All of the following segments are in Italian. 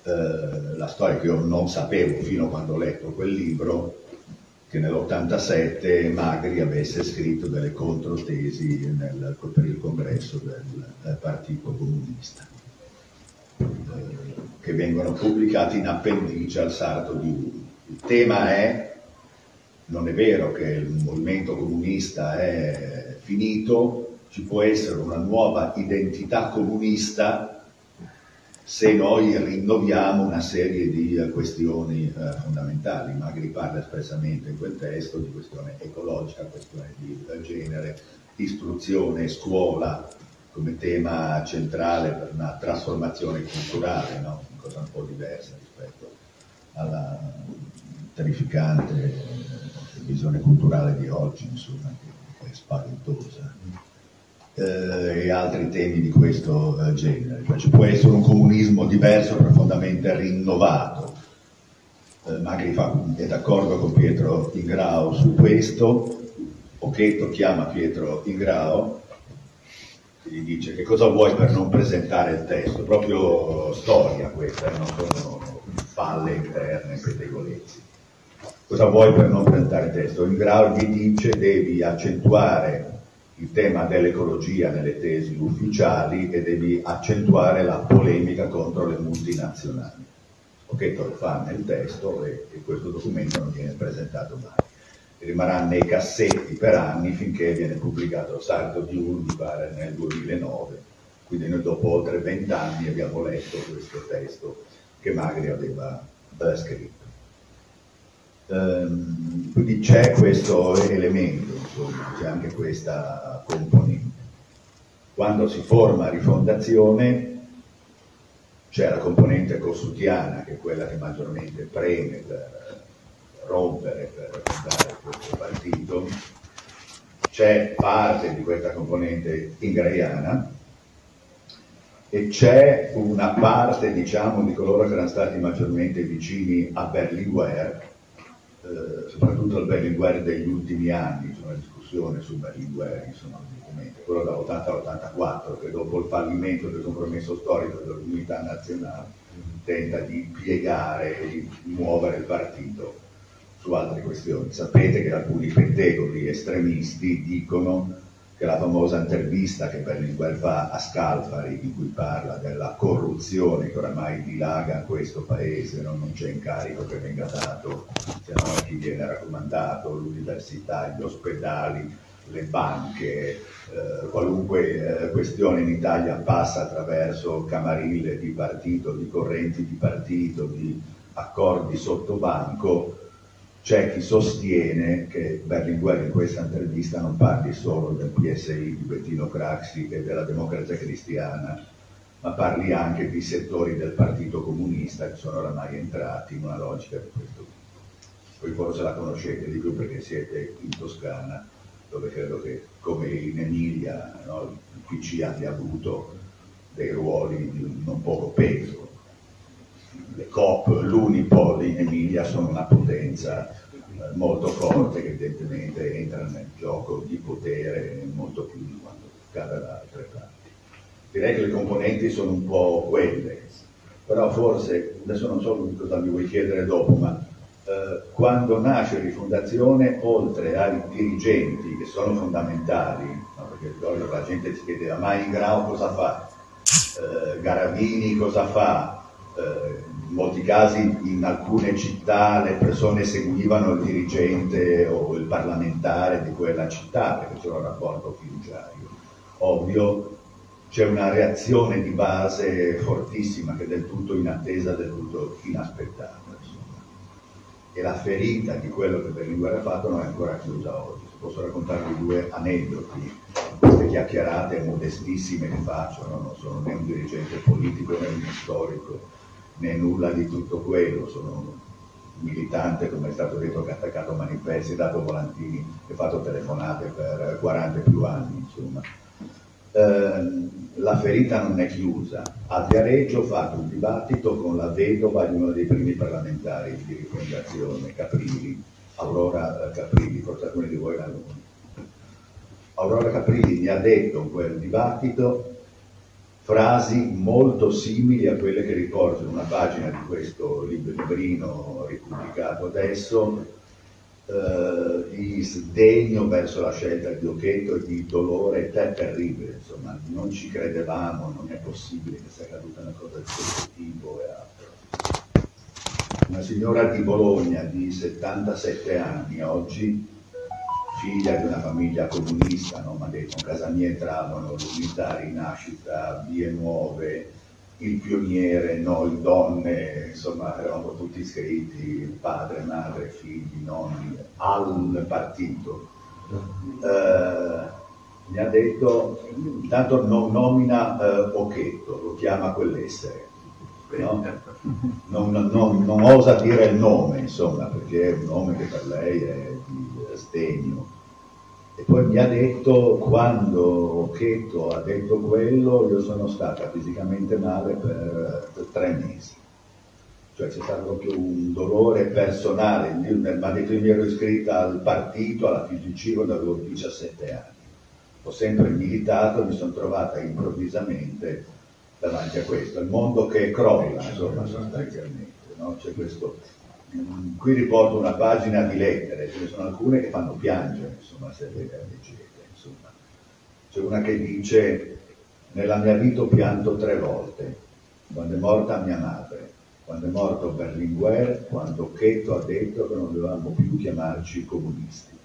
la storia che io non sapevo fino a quando ho letto quel libro, che nell'87 Magri avesse scritto delle controtesi per il congresso del Partito Comunista, che vengono pubblicati in appendice al Sarto di Udine. Il tema è: non è vero che il movimento comunista è finito, ci può essere una nuova identità comunista se noi rinnoviamo una serie di questioni fondamentali. Magri parla espressamente in quel testo di questione ecologica, questione di genere, istruzione, scuola come tema centrale per una trasformazione culturale, no? Una cosa un po' diversa rispetto alla terrificante visione culturale di oggi, insomma, che è spaventosa. E altri temi di questo genere. Cioè, ci può essere un comunismo diverso, profondamente rinnovato. Magri è d'accordo con Pietro Ingrao su questo. Occhetto chiama Pietro Ingrao e gli dice: che cosa vuoi per non presentare il testo? Proprio storia questa, non sono falle interne, pettegolezzi. Cosa vuoi per non presentare il testo? Ingrao gli dice: devi accentuare il tema dell'ecologia nelle tesi ufficiali e devi accentuare la polemica contro le multinazionali. Occhetto lo fa nel testo e questo documento non viene presentato mai. Rimarrà nei cassetti per anni finché viene pubblicato Sarto di Udine, mi pare, nel 2009. Quindi noi dopo oltre 20 anni abbiamo letto questo testo che Magri aveva scritto. Quindi c'è questo elemento, insomma, c'è anche questa componente. Quando si forma Rifondazione c'è la componente cossutiana, che è quella che maggiormente preme per rompere, per fondare questo partito. C'è parte di questa componente ingraiana e c'è una parte, diciamo, di coloro che erano stati maggiormente vicini a Berlinguer, soprattutto al Berlinguer degli ultimi anni. C'è una discussione su Berlinguer, insomma, quello dall'80 all'84, che dopo il fallimento del compromesso storico dell'unità nazionale tenta di piegare e di muovere il partito su altre questioni. Sapete che alcuni pettegoli estremisti dicono che la famosa intervista che Berlinguer fa a Scalfari, in cui parla della corruzione che oramai dilaga in questo paese, non c'è incarico che venga dato se non a chi viene raccomandato, l'università, gli ospedali, le banche, qualunque questione in Italia passa attraverso camarille di partito, di correnti di partito, di accordi sotto banco. C'è chi sostiene che Berlinguer in questa intervista non parli solo del PSI di Bettino Craxi e della Democrazia Cristiana, ma parli anche di settori del Partito Comunista che sono oramai entrati in una logica di questo tipo. Voi forse la conoscete di più perché siete in Toscana, dove credo che, come in Emilia, no, il PC abbia avuto dei ruoli di non poco peso. Le Coop, l'Unipol in Emilia sono una potenza molto forte che evidentemente entra nel gioco di potere molto più di quanto accade da altre parti. Direi che le componenti sono un po' quelle, però forse, adesso non so cosa mi vuoi chiedere dopo, ma quando nasce Rifondazione, oltre ai dirigenti che sono fondamentali, no, perché ricordo che la gente si chiedeva: ma Ingrao cosa fa? Garavini cosa fa? In molti casi in alcune città le persone seguivano il dirigente o il parlamentare di quella città perché c'era un rapporto fiduciario. Ovvio, c'è una reazione di base fortissima che è del tutto inattesa, del tutto inaspettata, insomma. E la ferita di quello che Berlinguer ha fatto non è ancora chiusa oggi. Posso raccontarvi due aneddoti, queste chiacchierate modestissime che faccio, no? Non sono né un dirigente politico né un storico, né nulla di tutto quello, sono un militante, come è stato detto, che ha attaccato manifesti, dato volantini e fatto telefonate per 40 più anni, insomma. La ferita non è chiusa. A Viareggio ho fatto un dibattito con la vedova di uno dei primi parlamentari di Rifondazione, Caprilli, Aurora Caprilli, forse alcuni di voi l'hanno. Aurora Caprilli mi ha detto in quel dibattito: frasi molto simili a quelle che riporto in una pagina di questo librino ripubblicato adesso, di sdegno verso la scelta di Occhetto e di dolore terribile, insomma, non ci credevamo, non è possibile che sia accaduta una cosa di questo tipo e altro. Una signora di Bologna di 77 anni oggi, figlia di una famiglia comunista, no? Ma detto, in casa mia entravano l'unità, Rinascita, Vie Nuove, il Pioniere, noi donne, insomma eravamo tutti iscritti, padre, madre, figli, nonni, al partito. Mi ha detto, intanto non nomina Occhetto, lo chiama quell'essere, no? Non osa dire il nome, insomma, perché è un nome che per lei è di sdegno. E poi mi ha detto, quando Occhetto ha detto quello, io sono stata fisicamente male per 3 mesi. Cioè c'è stato proprio un dolore personale. Mi ha detto, io mi ero iscritta al partito, alla FIGC, quando avevo 17 anni. Ho sempre militato e mi sono trovata improvvisamente davanti a questo. Il mondo che crolla, insomma, sostanzialmente, no? C'è questo... Qui riporto una pagina di lettere, ce ne sono alcune che fanno piangere, insomma, se le leggete, insomma. C'è una che dice: nella mia vita ho pianto 3 volte, quando è morta mia madre, quando è morto Berlinguer, quando Occhetto ha detto che non dovevamo più chiamarci comunisti.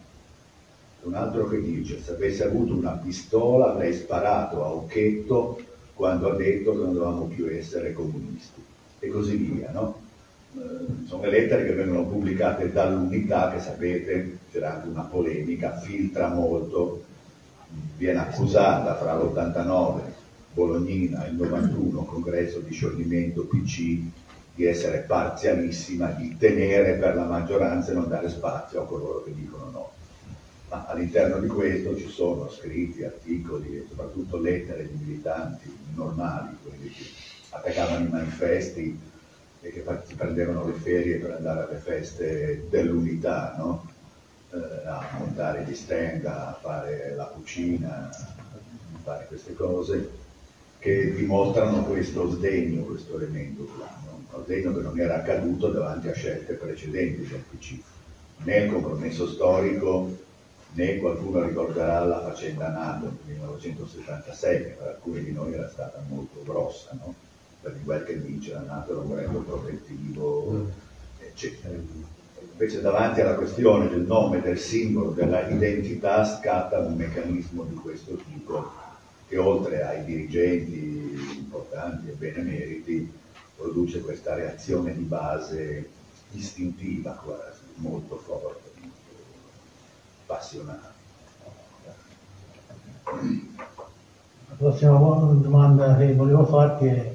Un altro che dice: se avessi avuto una pistola avrei sparato a Occhetto quando ha detto che non dovevamo più essere comunisti, e così via, no? Sono le lettere che vengono pubblicate dall'Unità, che sapete, c'era anche una polemica, filtra molto, viene accusata fra l'89, Bolognina, e il 91, congresso di scioglimento PC, di essere parzialissima, di tenere per la maggioranza e non dare spazio a coloro che dicono no. Ma all'interno di questo ci sono scritti, articoli e soprattutto lettere di militanti normali, quelli che attaccavano i manifesti e che si prendevano le ferie per andare alle feste dell'Unità, no? A montare gli stand, a fare la cucina, a fare queste cose che dimostrano questo sdegno, questo elemento qua, no? Uno sdegno che non era accaduto davanti a scelte precedenti del PC, né il compromesso storico, né qualcuno ricorderà la faccenda NATO nel 1976, che per alcuni di noi era stata molto grossa, no? Per quel che dice la NATO era un modello protettivo, eccetera. Invece davanti alla questione del nome, del simbolo, della identità scatta un meccanismo di questo tipo che, oltre ai dirigenti importanti e benemeriti, produce questa reazione di base istintiva quasi, molto forte, molto passionale. La prossima domanda che volevo farti è: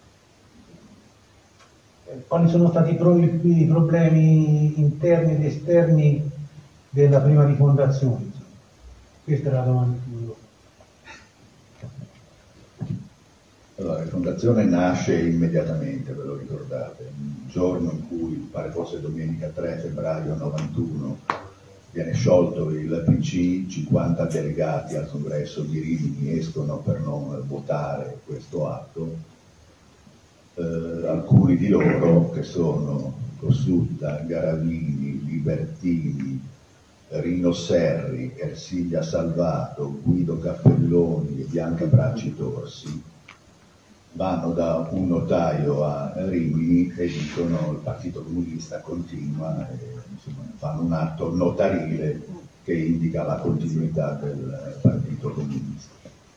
quali sono stati i problemi interni ed esterni della prima rifondazione? Questa è la domanda che volevo fare. Allora, la rifondazione nasce immediatamente, ve lo ricordate, il giorno in cui, pare fosse domenica 3 febbraio 91, viene sciolto il PC, 50 delegati al congresso di Rimini escono per non votare questo atto. Alcuni di loro, che sono Cossutta, Garavini, Libertini, Rino Serri, Ersilia Salvato, Guido Cappelloni e Bianca Bracci Torsi, vanno da un notaio a Rimini e dicono: il Partito Comunista continua, e insomma, fanno un atto notarile che indica la continuità del Partito Comunista.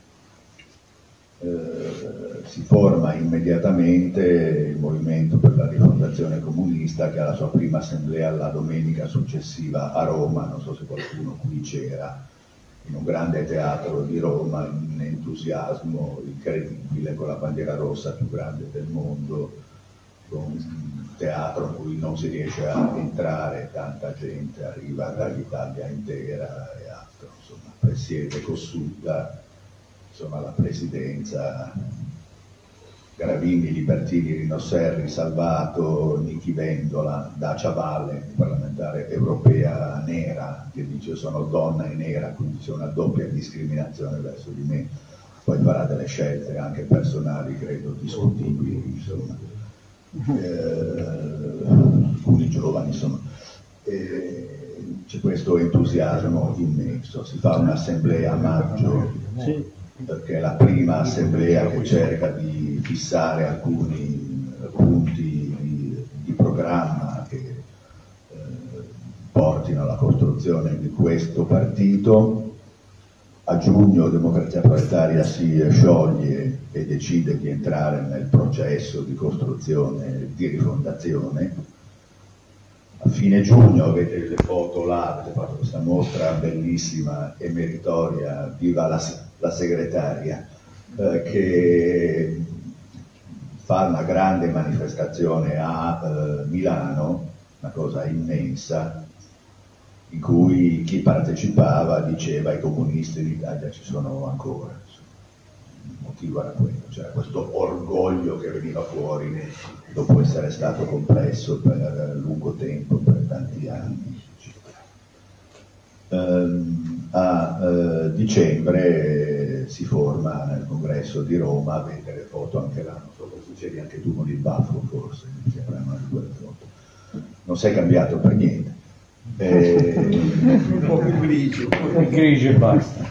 Si forma immediatamente il Movimento per la Rifondazione Comunista, che ha la sua prima assemblea la domenica successiva a Roma, non so se qualcuno qui c'era, in un grande teatro di Roma, un entusiasmo incredibile, con la bandiera rossa più grande del mondo, con un teatro in cui non si riesce a entrare, tanta gente arriva dall'Italia intera e altro, insomma, presiede Cossutta, insomma, la presidenza, Garavini, Libertini, Rino Serri, Salvato, Nichi Vendola, Dacia Valle, parlamentare europea nera, che dice sono donna e nera, quindi c'è una doppia discriminazione verso di me. poi farà delle scelte anche personali, credo, discutibili, insomma. Alcuni giovani, insomma. C'è questo entusiasmo immenso, si fa un'assemblea a maggio, perché è la prima assemblea che cerca di fissare alcuni punti di programma che portino alla costruzione di questo partito. A giugno Democrazia Proletaria si scioglie e decide di entrare nel processo di costruzione, di rifondazione. A fine giugno avete le foto là, avete fatto questa mostra bellissima e meritoria, viva la segretaria, che fa una grande manifestazione a Milano, una cosa immensa, in cui chi partecipava diceva i comunisti in Italia ci sono ancora. Il motivo era quello, c'era questo orgoglio che veniva fuori dopo essere stato compresso per lungo tempo, per tanti anni. A dicembre si forma nel congresso di Roma, avete le foto anche là, non so se c'eri anche tu con il baffo forse, mi sembrano di quelle foto. Non sei cambiato per niente. Un po' più grigio. Grigio e basta.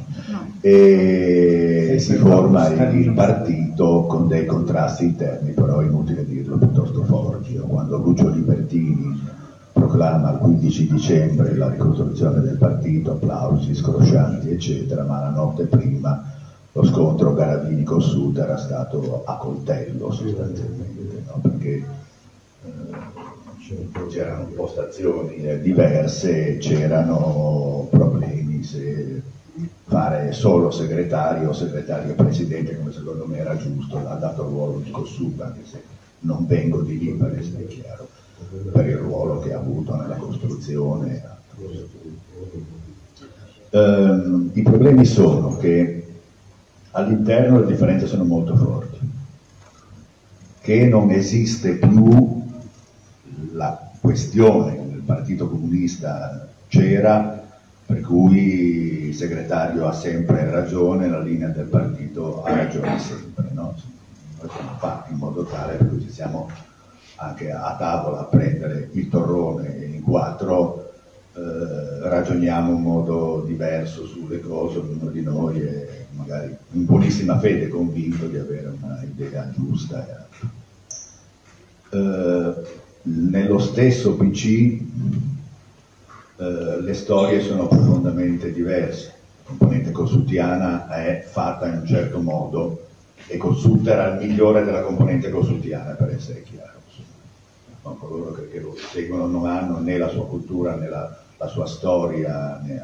E si forma il partito con dei contrasti interni, però inutile dirlo, piuttosto forti. Quando Lucio Libertini proclama il 15 dicembre la ricostruzione del partito, applausi scroscianti eccetera, ma la notte prima lo scontro Garavini-Kossuth era stato a coltello sostanzialmente, no? Perché c'erano postazioni diverse, c'erano problemi se fare solo segretario o segretario presidente, come secondo me era giusto, ha dato il ruolo di Kossuth, anche se non vengo di lì, per essere chiaro, per il ruolo che ha avuto nella costruzione. I problemi sono che all'interno le differenze sono molto forti, che non esiste più la questione nel Partito Comunista c'era, per cui il segretario ha sempre ragione, la linea del partito ha ragione sempre, no? Noi siamo fatti in modo tale per cui ci siamo anche a tavola a prendere il torrone in quattro, ragioniamo in modo diverso sulle cose, ognuno di noi è magari in buonissima fede convinto di avere una idea giusta. Nello stesso PC le storie sono profondamente diverse. La componente kossuthiana è fatta in un certo modo e Kossuth era il migliore della componente kossuthiana, per essere chiaro. No, coloro che lo seguono non hanno né la sua cultura né la sua storia né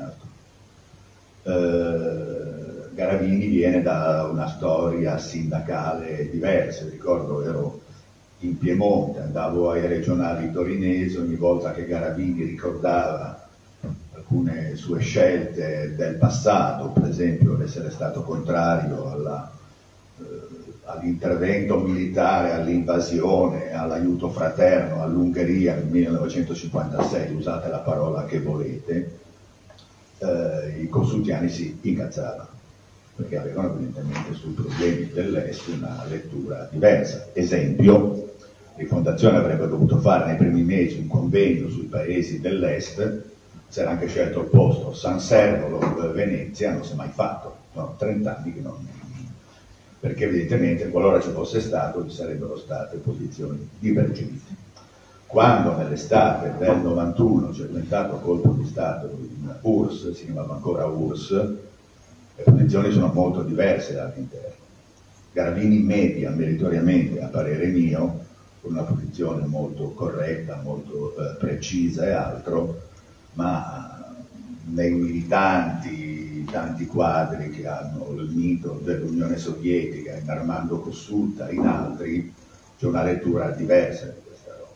altro. Garavini viene da una storia sindacale diversa. Ricordo, ero in Piemonte, andavo ai regionali torinesi, ogni volta che Garavini ricordava alcune sue scelte del passato, per esempio l'essere stato contrario all'intervento militare, all'invasione, all'aiuto fraterno all'Ungheria nel 1956, usate la parola che volete, i kossuthiani si incazzavano, perché avevano evidentemente sui problemi dell'Est una lettura diversa. Esempio, Rifondazione avrebbe dovuto fare nei primi mesi un convegno sui paesi dell'Est, si era anche scelto il posto, San Servolo, Venezia, non si è mai fatto, sono 30 anni che non, perché evidentemente qualora ci fosse stato ci sarebbero state posizioni divergenti. Quando nell'estate del 91 c'è diventato colpo di Stato in URSS, si chiamava ancora URSS, le posizioni sono molto diverse all'interno. Garavini media meritoriamente, a parere mio, con una posizione molto corretta, molto precisa e altro, ma nei militanti, tanti quadri che hanno il mito dell'Unione Sovietica, in Armando Kossuth, in altri, c'è una lettura diversa di questa roba.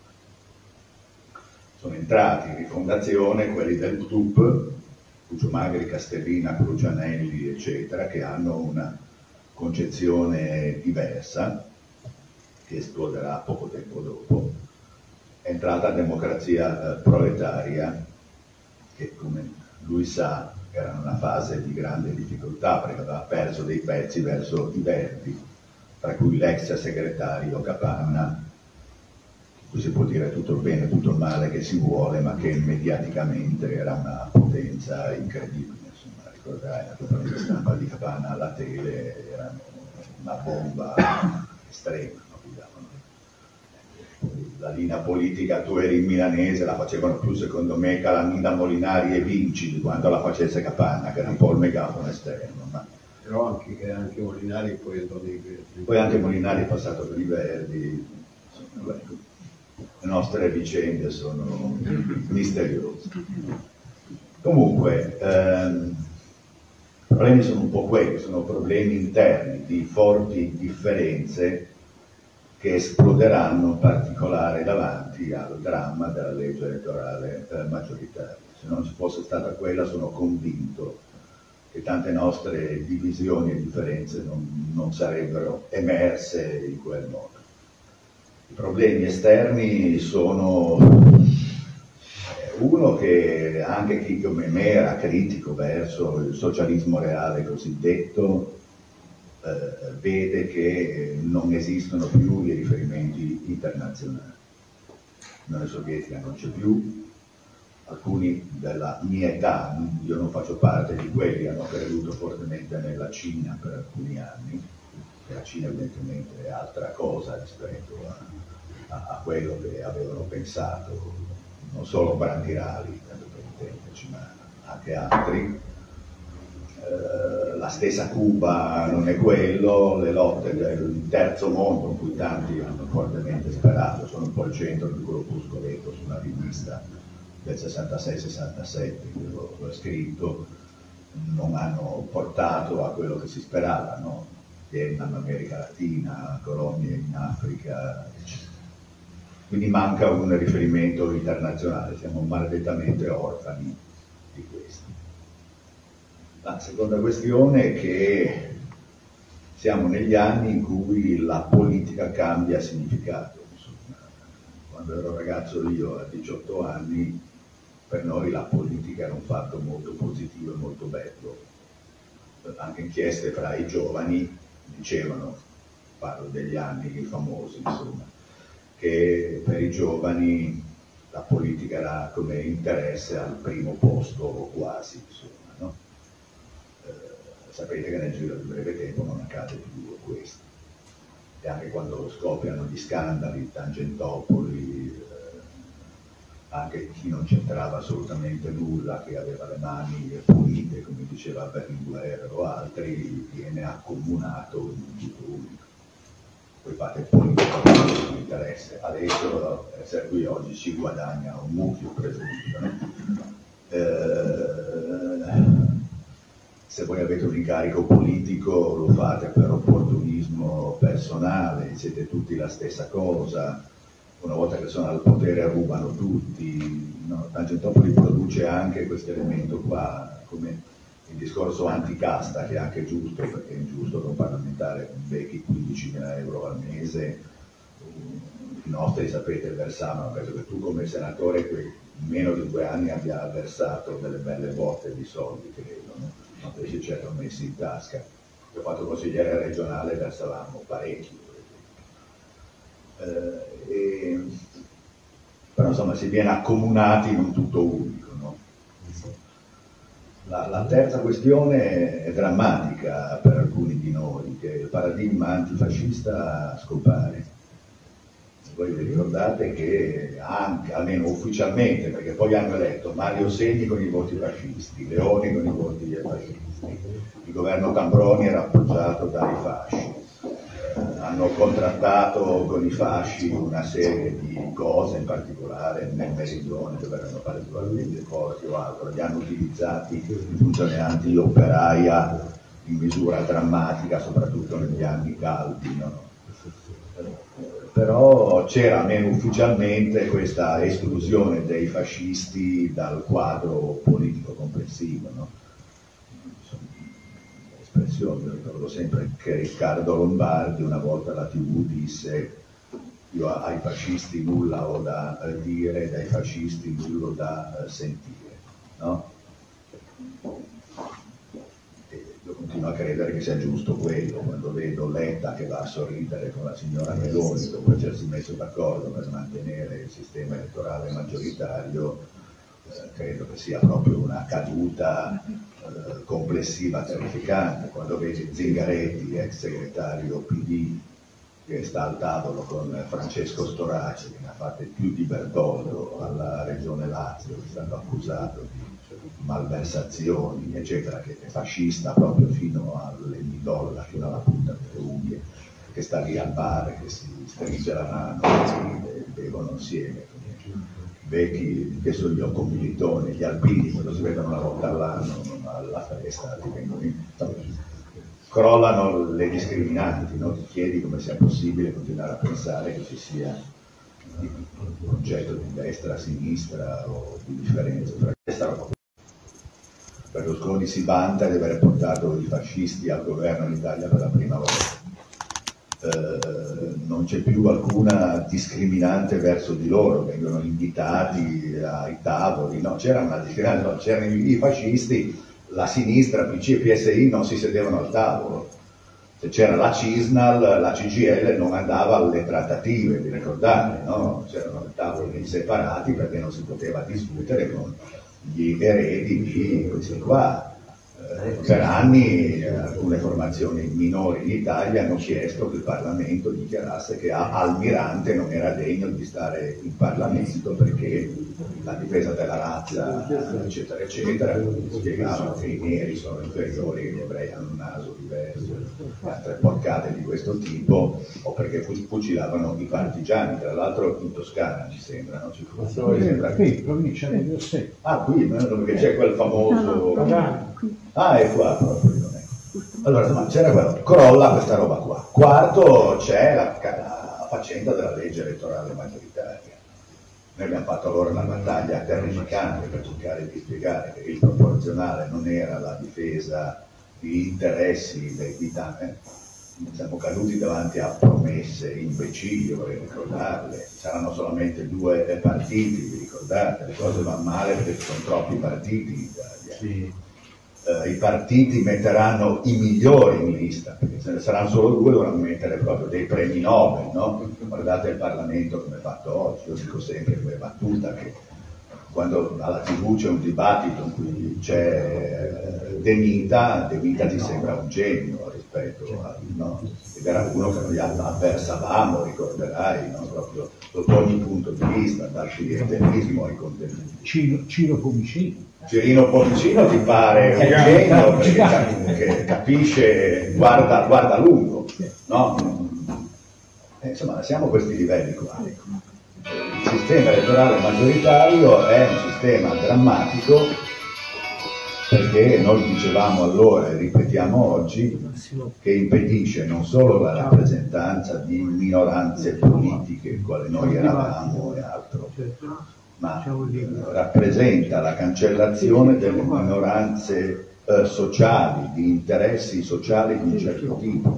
Sono entrati in Rifondazione quelli del TUP, Lucio Magri, Castellina, Crucianelli, eccetera, che hanno una concezione diversa, che esploderà poco tempo dopo. È entrata Democrazia Proletaria, che come lui sa che era in una fase di grande difficoltà perché aveva perso dei pezzi verso i Verdi, tra cui l'ex segretario Capanna, cui si può dire tutto il bene e tutto il male che si vuole, ma che mediaticamente era una potenza incredibile. Insomma, ricorderai la conferenza stampa di Capanna alla tele, era una bomba estrema. La linea politica, tu eri in milanese, la facevano più secondo me Calamina, Molinari e Vinci di quanto la facesse Capanna, che era un po' il megafono esterno. Ma... Però anche Molinari poi è tornato i Verdi. Poi anche Molinari è passato per i Verdi. Insomma, le nostre vicende sono misteriose. Comunque, i problemi sono un po' quelli, sono problemi interni di forti differenze che esploderanno in particolare davanti al dramma della legge elettorale maggioritaria. Se non ci fosse stata quella, sono convinto che tante nostre divisioni e differenze non sarebbero emerse in quel modo. I problemi esterni sono uno che anche chi come me era critico verso il socialismo reale cosiddetto, vede che non esistono più i riferimenti internazionali. L'Unione Sovietica non c'è più, alcuni della mia età, io non faccio parte di quelli, hanno creduto fortemente nella Cina per alcuni anni, e la Cina evidentemente è altra cosa rispetto a quello che avevano pensato, non solo Brandirali, tanto per intenderci, ma anche altri. La stessa Cuba non è quello, le lotte del terzo mondo in cui tanti hanno fortemente sperato, sono un po' il centro di quello opuscoletto su una rivista del 66-67 che l'ho scritto, non hanno portato a quello che si sperava, no? Vietnam, America Latina, colonie in Africa, eccetera. Quindi manca un riferimento internazionale, siamo maledettamente orfani di questo. La seconda questione è che siamo negli anni in cui la politica cambia significato. Insomma, quando ero ragazzo io, a 18 anni, per noi la politica era un fatto molto positivo e molto bello. Anche inchieste fra i giovani dicevano, parlo degli anni famosi, insomma, che per i giovani la politica era come interesse al primo posto o quasi, insomma, no? Sapete che nel giro di breve tempo non accade più questo. E anche quando scoppiano gli scandali, Tangentopoli, anche chi non c'entrava assolutamente nulla, che aveva le mani pulite, come diceva Berlinguer o altri, viene accomunato in un giro unico. Voi fate politica per il vostro interesse, adesso essere qui oggi ci guadagna un mucchio presunto, no? Se voi avete un incarico politico lo fate per opportunismo personale, siete tutti la stessa cosa, una volta che sono al potere rubano tutti, no? Tangentopoli produce anche questo elemento qua, come il discorso anticasta, che è anche giusto, perché è ingiusto che un parlamentare becchi 15.000 euro al mese, i nostri sapete versavano, penso che tu come senatore in meno di 2 anni abbia versato delle belle botte di soldi, credo, no? Non che si c'erano messi in tasca. Io ho fatto consigliere regionale, versavamo parecchio. Però insomma si viene accomunati in un tutto unico, no? La terza questione è drammatica per alcuni di noi, che il paradigma antifascista scompare. Voi vi ricordate che anche, almeno ufficialmente, perché poi hanno eletto Mario Segni con i voti fascisti, Leoni con i voti fascisti, il governo Tambroni era appoggiato dai fasci, hanno contrattato con i fasci una serie di cose, in particolare nel meridione, dove erano particolarmente forti o altro, li hanno utilizzati i funzionari operaia in misura drammatica, soprattutto negli anni caldi, no? Però c'era almeno ufficialmente questa esclusione dei fascisti dal quadro politico complessivo, no? L'espressione, io ricordo sempre che Riccardo Lombardi una volta alla TV disse: io ai fascisti nulla ho da dire, dai fascisti nulla da sentire, no? Io continuo a credere che sia giusto quello, quando vedo Letta che va a sorridere con la signora Meloni dopo essersi messo d'accordo per mantenere il sistema elettorale maggioritario, credo che sia proprio una caduta complessiva terrificante. Quando vedi Zingaretti, ex segretario PD, che sta al tavolo con Francesco Storace, che ne ha fatte più di Bertoldo alla Regione Lazio, che è stato accusato di malversazioni, eccetera, che è fascista proprio fino alle midolla, fino alla punta delle unghie, che sta lì al bar, che si stringe la mano, e bevono insieme. Vecchi, che sono gli commilitoni, gli alpini, quando si vedono una volta all'anno alla festa, crollano le discriminanti, no? Ti chiedi come sia possibile continuare a pensare che ci sia un progetto di destra, sinistra o di differenza tra questa roba. Berlusconi si vanta di aver portato i fascisti al governo in Italia per la prima volta. Non c'è più alcuna discriminante verso di loro, vengono invitati ai tavoli, no, c'era una discriminante, no, c'erano i fascisti, la sinistra, PC e PSI non si sedevano al tavolo. Se c'era la CISNAL, la CGIL non andava alle trattative, vi ricordate, no? C'erano tavoli separati perché non si poteva discutere con gli eredi di questi qua. Per anni alcune formazioni minori in Italia hanno chiesto che il Parlamento dichiarasse che Almirante non era degno di stare in Parlamento perché la difesa della razza, eccetera, eccetera, spiegavano che i neri sono inferiori, che gli ebrei hanno un naso diverso, altre porcate di questo tipo, o perché fucilavano i partigiani, tra l'altro in Toscana ci sembra, no? Qui, provincia di Grosseto. Ah, qui, perché c'è quel famoso... Ah, è qua proprio, non è. Allora, insomma, c'era quello, crolla questa roba qua. Quarto, c'è la faccenda della legge elettorale maggioritaria. Noi abbiamo fatto allora una battaglia terrificante per cercare di spiegare che il proporzionale non era la difesa di interessi di tante. Siamo caduti davanti a promesse imbecilli, vorrei ricordarle. Saranno solamente 2 partiti, vi ricordate? Le cose vanno male perché ci sono troppi partiti in Italia. Sì. I partiti metteranno i migliori in lista, perché se ne saranno solo 2 dovranno mettere proprio dei premi Nobel, no? Guardate il Parlamento come è fatto oggi, io dico sempre come battuta che quando alla TV c'è un dibattito in cui c'è De Mita ti sembra un genio rispetto a, no? Ed era uno che noi avversavamo, ricorderai, no? Proprio sotto ogni punto di vista, dal clientelismo ai contenuti. Ciro Pomicino. Cirino Pomicino ti pare un genio perché capisce, guarda lungo, no? Insomma, siamo a questi livelli qua. Il sistema elettorale maggioritario è un sistema drammatico perché noi dicevamo allora e ripetiamo oggi che impedisce non solo la rappresentanza di minoranze politiche, quale noi eravamo e altro, ma rappresenta la cancellazione delle minoranze sociali, di interessi sociali di un certo tipo.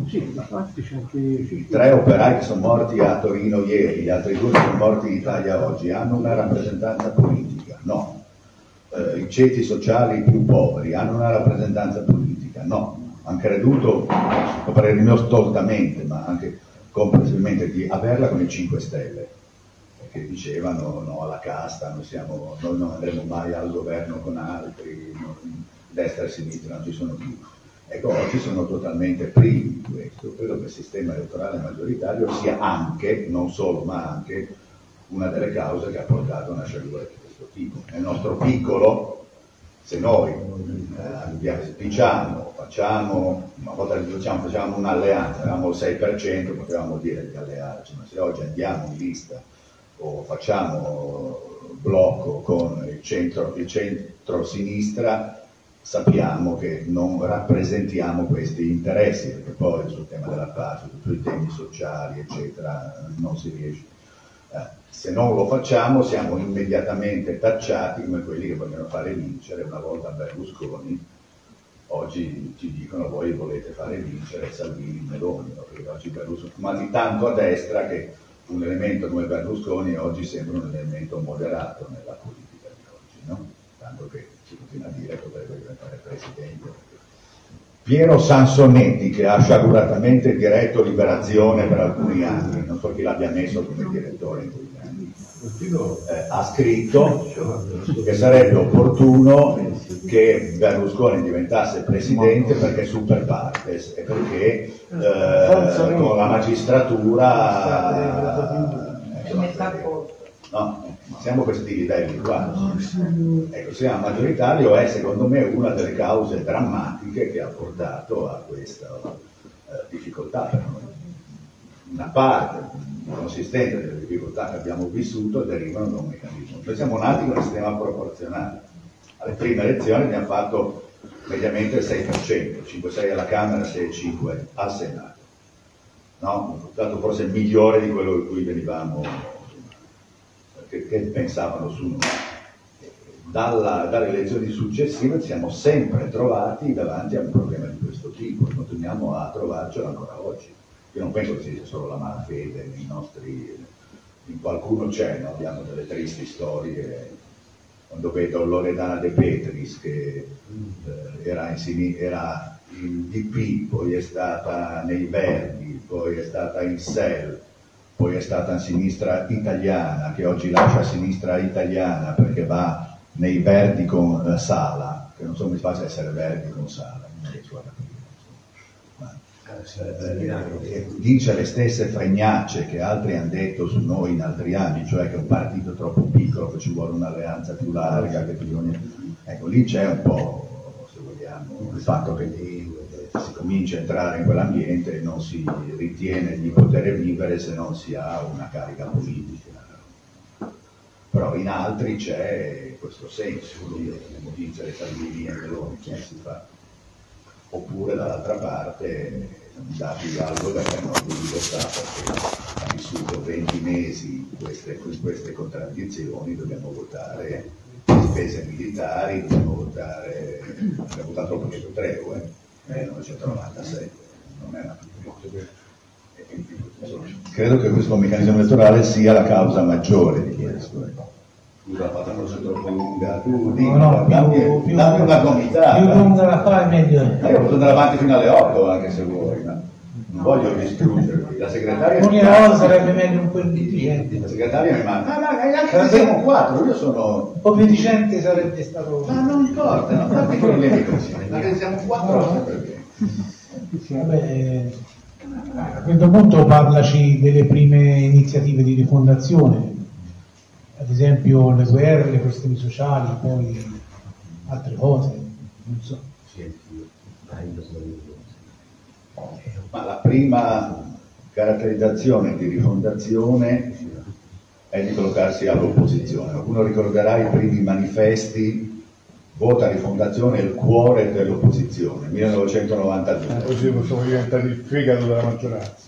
I 3 operai che sono morti a Torino ieri, gli altri 2 che sono morti in Italia oggi, hanno una rappresentanza politica? No. I ceti sociali più poveri hanno una rappresentanza politica? No. Hanno creduto, per il mio stoltamente, ma anche comprensibilmente, di averla con i 5 Stelle. Che dicevano no alla casta, noi non andremo mai al governo con altri, destra e sinistra non ci sono più. Ecco, oggi sono totalmente privi di questo. Credo che il sistema elettorale maggioritario sia anche, non solo, ma anche una delle cause che ha portato a una sciagura di questo tipo. Nel nostro piccolo, se noi facciamo un'alleanza, avevamo il 6%, potevamo dire di allearci, ma se oggi andiamo in lista o facciamo blocco con il centro-sinistra, sappiamo che non rappresentiamo questi interessi, perché poi sul tema della pace, sui temi sociali, eccetera, non si riesce. Se non lo facciamo siamo immediatamente tacciati come quelli che vogliono fare vincere una volta Berlusconi. Oggi ci dicono voi volete fare vincere Salvini, Meloni, no? Perché oggi Berlusconi ma di tanto a destra che un elemento come Berlusconi oggi sembra un elemento moderato nella politica di oggi, no? tanto che si continua a dire che potrebbe diventare presidente. Piero Sansonetti, che ha sciaguratamente diretto Liberazione per alcuni anni, non so chi l'abbia messo come direttore in quegli anni, ha scritto che sarebbe opportuno che Berlusconi diventasse presidente perché è super partes e perché con la magistratura no, siamo a questi livelli qua. Ecco, il sistema maggioritario è secondo me una delle cause drammatiche che ha portato a questa difficoltà per noi. Una parte consistente delle difficoltà che abbiamo vissuto derivano da un meccanismo. Noi siamo nati con un sistema proporzionale. Alle prime elezioni abbiamo fatto mediamente il 6%, 5-6 alla Camera, 6-5 al Senato. No? Un risultato forse migliore di quello di cui venivamo, che pensavano su noi. Dalle elezioni successive ci siamo sempre trovati davanti a un problema di questo tipo e continuiamo a trovarcelo ancora oggi. Io non penso che sia solo la malafede nei nostri, in qualcuno c'è, no? Abbiamo delle tristi storie. Quando vedo Loredana De Petris che era in DP, poi è stata nei Verdi, poi è stata in SEL, poi è stata in Sinistra Italiana, che oggi lascia Sinistra Italiana perché va nei Verdi con Sala, che non so come si faccia essere Verdi con Sala, non riesco a capire. Dice le stesse fregnacce che altri hanno detto su noi in altri anni, cioè che è un partito troppo piccolo, che ci vuole un'alleanza più larga, che bisogna... Ecco, lì c'è un po', se vogliamo, il fatto che si comincia a entrare in quell'ambiente e non si ritiene di poter vivere se non si ha una carica politica. Però in altri c'è questo senso, dobbiamo vincere Salvini e Meloni, come si fa? Oppure dall'altra parte dargli algo da che non di libertà perché ha vissuto 20 mesi in queste contraddizioni, dobbiamo votare le spese militari, abbiamo votato per il tregue nel 1997, non è una credo che questo meccanismo elettorale sia la causa maggiore di questo. Scusa, ho fatto una cosa troppo lunga, tu dammi una gomitata. Più lunga la fa meglio è. Io posso andare avanti fino alle 8 anche se vuoi, ma non voglio distruggervi. La segretaria... L'unica cosa sarebbe meglio un po' intelligente. La segretaria mi manda, ma anche se siamo 4, io sono... Un po' più intelligente sarebbe stato... Ma non importa, non fate problemi così, anche se siamo 4 sempre bene. Vabbè, a questo punto parlaci delle prime iniziative di rifondazione. Ad esempio le guerre, le questioni sociali, poi altre cose, non so. Ma la prima caratterizzazione di rifondazione è di collocarsi all'opposizione. Qualcuno ricorderà i primi manifesti, vota rifondazione è il cuore dell'opposizione, 1992. Così siamo diventati il fegato della maggioranza.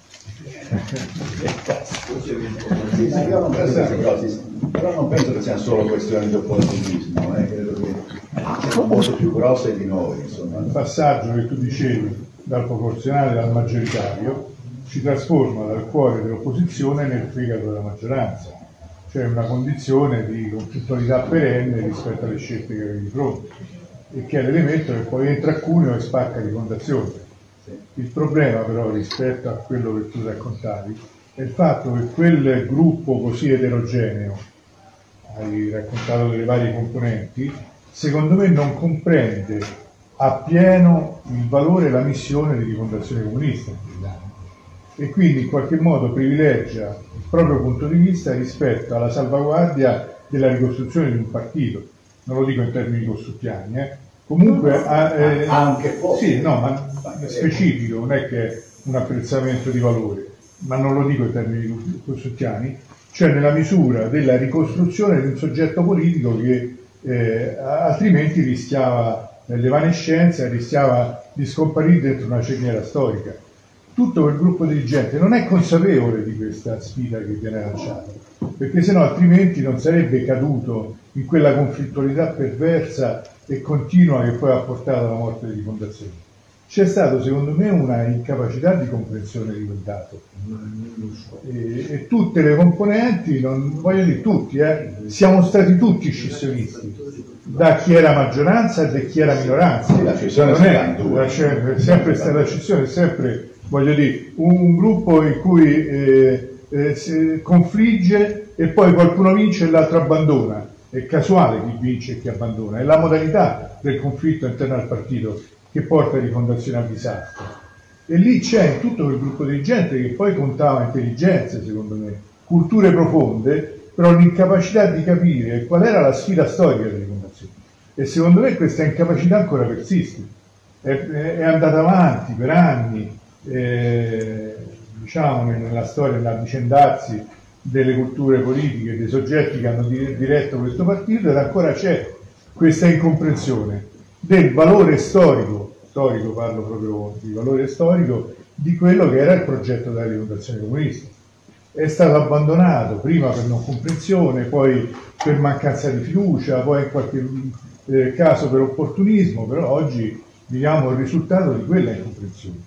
Però non penso che siano solo questioni di opportunismo, credo che siano molto più grosse di noi. Insomma. Il passaggio che tu dicevi dal proporzionale al maggioritario ci trasforma dal cuore dell'opposizione nel fegato della maggioranza, cioè una condizione di conflittualità perenne rispetto alle scelte che avevi di fronte e che è l'elemento che poi entra a cuneo e spacca di fondazione. Il problema però rispetto a quello che tu raccontavi è il fatto che quel gruppo così eterogeneo, hai raccontato delle varie componenti, secondo me non comprende appieno il valore e la missione di Rifondazione Comunista e quindi in qualche modo privilegia il proprio punto di vista rispetto alla salvaguardia della ricostruzione di un partito. Non lo dico in termini costruttiani, comunque anche sì, no, ma specifico, non è che è un apprezzamento di valore, ma non lo dico in termini costruttiani, cioè nella misura della ricostruzione di un soggetto politico che altrimenti rischiava l'evanescenza, rischiava di scomparire dentro una cerniera storica. Tutto quel gruppo dirigente non è consapevole di questa sfida che viene lanciata, perché sennò altrimenti non sarebbe caduto in quella conflittualità perversa e continua che poi ha portato alla morte di Rifondazione. c'è stato secondo me una incapacità di comprensione di quel dato. E tutte le componenti, non voglio dire tutti, siamo stati tutti scissionisti, da chi era maggioranza e da chi era minoranza. La scissione non è sempre stata la scissione, è sempre, voglio dire, un gruppo in cui si confligge e poi qualcuno vince e l'altro abbandona. È casuale chi vince e chi abbandona, è la modalità del conflitto interno al partito che porta rifondazione al disastro. E lì c'è tutto quel gruppo di gente che poi contava intelligenze, secondo me, culture profonde, però l'incapacità di capire qual era la sfida storica delle rifondazioni. E secondo me questa incapacità ancora persiste, è andata avanti per anni, diciamo, nella storia, nell'avvicendarsi delle culture politiche, dei soggetti che hanno diretto questo partito, ed ancora c'è questa incomprensione del valore storico parlo proprio di valore storico, di quello che era il progetto della rifondazione comunista. È stato abbandonato prima per non comprensione, poi per mancanza di fiducia, poi in qualche caso per opportunismo, però oggi viviamo il risultato di quella incomprensione.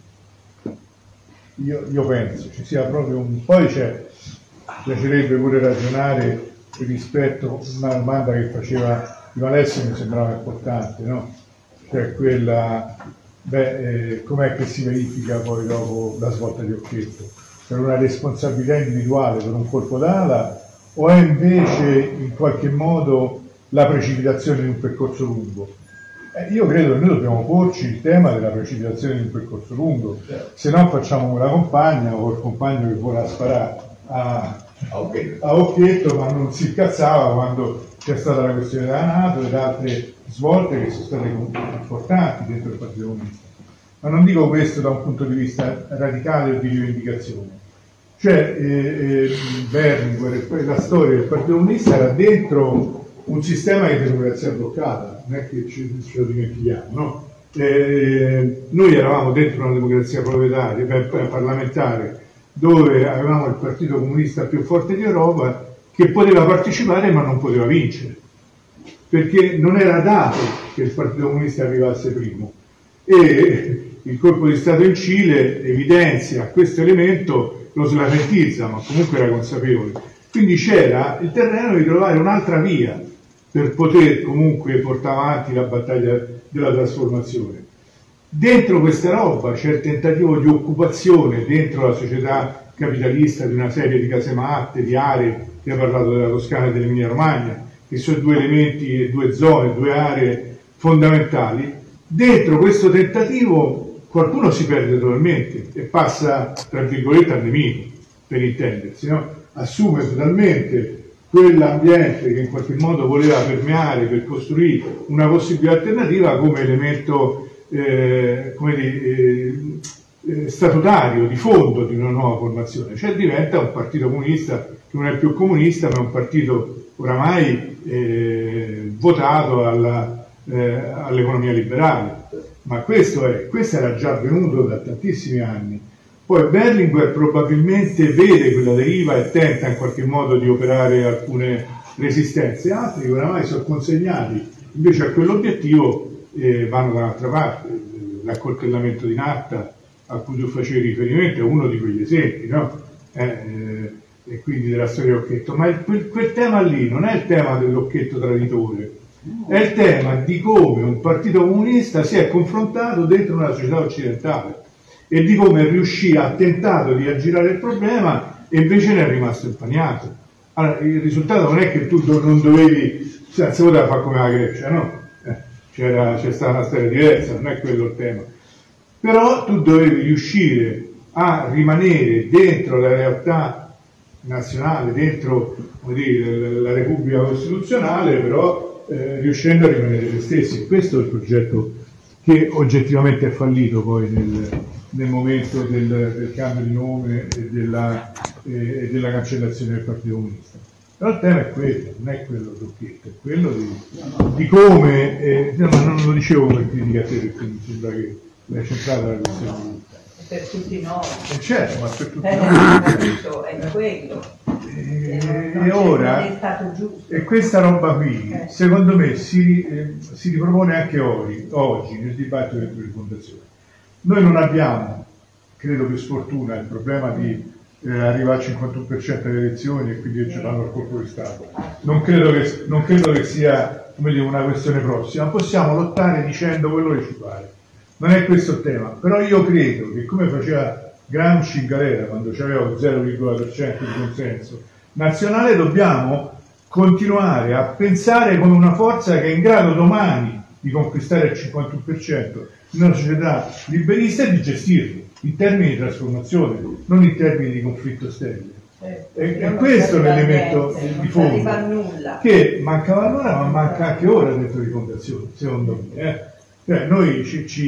Io penso ci sia proprio poi piacerebbe pure ragionare rispetto a una domanda che faceva Ivan Alessio, mi sembrava importante, no? Cioè quella, com'è che si verifica poi dopo la svolta di Occhetto? Per una responsabilità individuale, per un colpo d'ala, o è invece in qualche modo la precipitazione di un percorso lungo? Io credo che noi dobbiamo porci il tema della precipitazione di un percorso lungo, se no facciamo una compagna o il compagno che vuole sparare a Occhetto, ma non si incazzava quando c'è stata la questione della NATO ed altre svolte che sono state importanti dentro il Partito Comunista. Ma non dico questo da un punto di vista radicale o di rivendicazione. Cioè Berlinguer e la storia del Partito Comunista era dentro un sistema di democrazia bloccata, non è che ce lo dimentichiamo, no? Noi eravamo dentro una democrazia parlamentare dove avevamo il Partito Comunista più forte d'Europa che poteva partecipare ma non poteva vincere, perché non era dato che il Partito Comunista arrivasse primo, e il colpo di Stato in Cile evidenzia questo elemento, lo slamentizza, ma comunque era consapevole. Quindi c'era il terreno di trovare un'altra via per poter comunque portare avanti la battaglia della trasformazione. Dentro questa roba c'è il tentativo di occupazione dentro la società capitalista di una serie di casematte, di aree, che ha parlato della Toscana e dell'Emilia Romagna, che sono due elementi, due zone, due aree fondamentali. Dentro questo tentativo qualcuno si perde totalmente e passa, tra virgolette, al nemico, per intendersi, no? Assume totalmente quell'ambiente che in qualche modo voleva permeare per costruire una possibile alternativa come elemento statutario, di fondo di una nuova formazione. Cioè diventa un partito comunista che non è più comunista, ma è un partito oramai votato all'economia liberale. Ma questo era già avvenuto da tantissimi anni. Poi Berlinguer probabilmente vede quella deriva e tenta in qualche modo di operare alcune resistenze, altri che oramai sono consegnati invece a quell'obiettivo vanno da un'altra parte. L'accoltellamento di Natta, a cui tu facevi riferimento, è uno di quegli esempi, no? E quindi della storia dell'Occhetto. Ma quel tema lì non è il tema dell'Occhetto traditore, è il tema di come un partito comunista si è confrontato dentro una società occidentale e di come ha tentato di aggirare il problema e invece ne è rimasto impagnato. Allora, il risultato non è che tu non dovevi, senza poteva fare come la Grecia, no? C'è stata una storia diversa, non è quello il tema. Però tu dovevi riuscire a rimanere dentro la realtà nazionale, dentro, come dire, la Repubblica Costituzionale, però riuscendo a rimanere te stessi. Questo è il progetto che oggettivamente è fallito poi nel momento del cambio di nome e della cancellazione del Partito Comunista. Però il tema è quello, non è quello d'Occhetto, è quello di come, ma non lo dicevo per critica a te, perché mi sembra che è centrata la questione. Per tutti noi. Certo, ma per tutti noi. È quello. E ora, è stato giusto. E questa roba qui, secondo me, si ripropone anche oggi nel dibattito delle rifondazioni. Noi non abbiamo, credo per sfortuna, il problema di arrivare al 51% delle elezioni e quindi ci fanno il colpo di Stato. Non credo che sia, come dire, una questione prossima. Possiamo lottare dicendo quello che ci pare. Non è questo il tema. Però io credo che, come faceva Gramsci in galera quando c'aveva lo 0,1% di consenso nazionale, dobbiamo continuare a pensare con una forza che è in grado domani di conquistare il 51% in una società liberista e di gestirlo in termini di trasformazione, non in termini di conflitto sterile. E questo è l'elemento di fondo, che mancava allora, ma manca anche ora dentro di fondazione, secondo me. Cioè, noi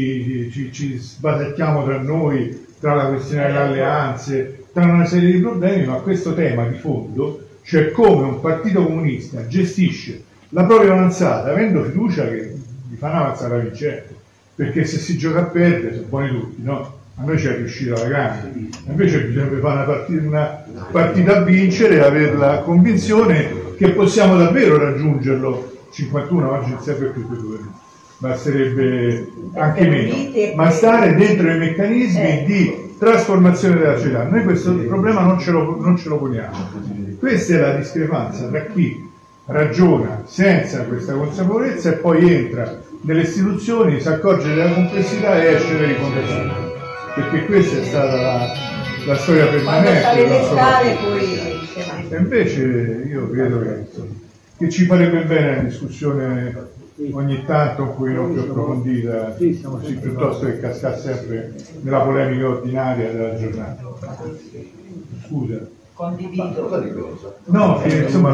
ci sbasettiamo tra noi, tra la questione delle alleanze, tra una serie di problemi, ma questo tema di fondo, cioè come un partito comunista gestisce la propria avanzata avendo fiducia che gli fa una avanzata vincente, perché se si gioca a perdere sono buoni tutti, no? A noi ci è riuscito alla grande, invece bisogna fare una partita a vincere e avere la convinzione che possiamo davvero raggiungerlo. 51 oggi non serve più per governo, basterebbe anche meno, ma stare dentro i meccanismi di trasformazione della società. Noi questo problema non ce lo poniamo. Questa è la discrepanza tra chi ragiona senza questa consapevolezza e poi entra nelle istituzioni, si accorge della complessità e esce dalle fondazioni. Perché questa è stata la storia permanente del nostro partito. E invece io credo che ci farebbe bene una discussione ogni tanto un pochino più approfondita, così, piuttosto che cascare sempre nella polemica ordinaria della giornata. Scusa. Condivido. Cosa di cosa? No, che insomma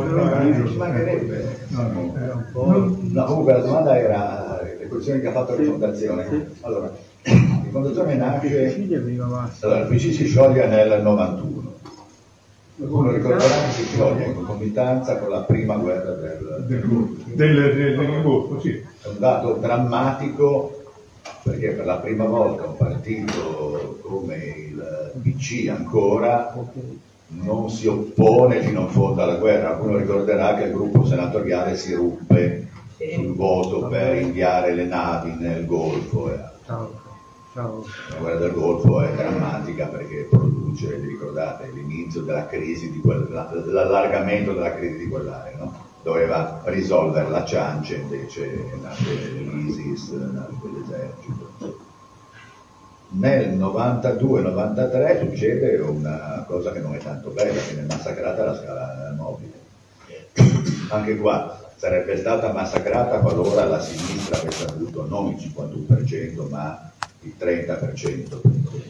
ci mancherebbe. No, comunque la domanda era le questioni che ha fatto la fondazione. Allora, la fondazione nasce, allora, il PC si scioglie nel 91. Qualcuno ricorderà che si scioglie in concomitanza con la prima guerra del Golfo, sì. È un dato drammatico, perché per la prima volta un partito come il PC ancora non si oppone fino in fondo alla guerra. Qualcuno ricorderà che il gruppo senatoriale si ruppe sul voto per inviare le navi nel Golfo. La guerra del Golfo è drammatica perché produce, vi ricordate, l'inizio della crisi di l'allargamento della crisi di quell'area, no? Doveva risolvere la ciance, invece nasce l'ISIS, nasce l'esercito. Nel 92-93 succede una cosa che non è tanto bella, viene massacrata la Scala Mobile. Anche qua sarebbe stata massacrata qualora la sinistra avesse avuto non il 51% ma il 30%.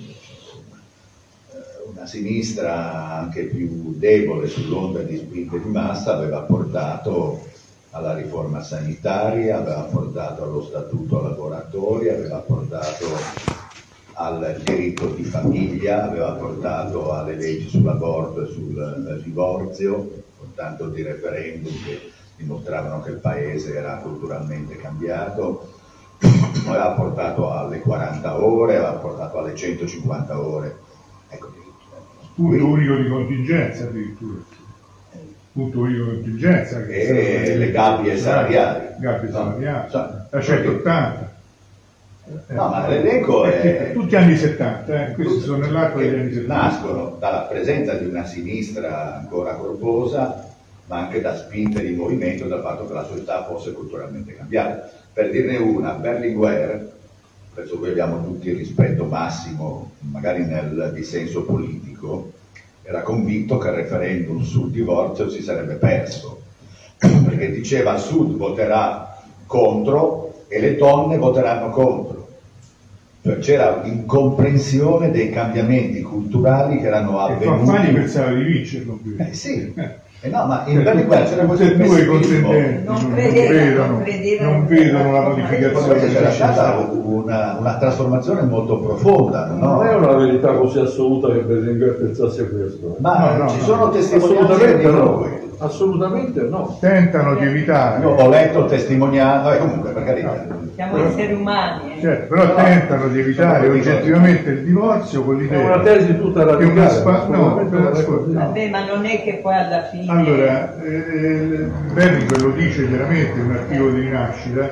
Una sinistra anche più debole sull'onda di spinte di massa aveva portato alla riforma sanitaria, aveva portato allo statuto lavoratori, aveva portato al diritto di famiglia, aveva portato alle leggi sull'aborto e sul divorzio, con tanto di referendum che dimostravano che il paese era culturalmente cambiato, aveva portato alle 40 ore, aveva portato alle 150 ore. Ecco, punto unico di contingenza addirittura. Punto unico di contingenza. E le gabbie salariali. Gabbie salariali, la 180. No, ma l'elenco è... Tutti anni 70, questi sono nell'arco degli anni 70. Nascono dalla presenza di una sinistra ancora corposa, ma anche da spinte di movimento, dal fatto che la società fosse culturalmente cambiata. Per dirne una, Berlinguer, verso cui abbiamo tutti il rispetto massimo, magari nel dissenso politico, era convinto che il referendum sul divorzio si sarebbe perso, perché diceva il Sud voterà contro e le donne voteranno contro. Cioè c'era incomprensione dei cambiamenti culturali che erano avvenuti. E Fanfani pensava di vincerlo. Sì. No, ma in Berlinguer c'era questo due contendenti non vedono la modificazione. C'era stata una trasformazione molto profonda, no? Non è una verità così assoluta che Berlinguer pensasse questo. Ma no, ci sono testimonianze di noi. Assolutamente no. Tentano di evitare. Io ho letto testimonianze, comunque per carità. Siamo esseri umani. Certo, però tentano di evitare oggettivamente il divorzio con l'idea. È una tesi tutta radicale. Vabbè, ma non è che poi alla fine... Allora, Berlinguer lo dice chiaramente in un articolo di Rinascita,